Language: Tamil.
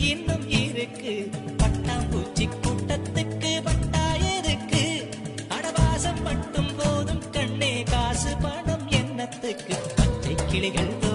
இன்னும் இருக்கு. பட்டாம்பூச்சி கூட்டத்துக்கு பட்டாயருக்கு அடவாசம் மட்டும் போதும் கண்ணே, காசு பணம் என்னத்துக்கு? பச்சை கிளிகள்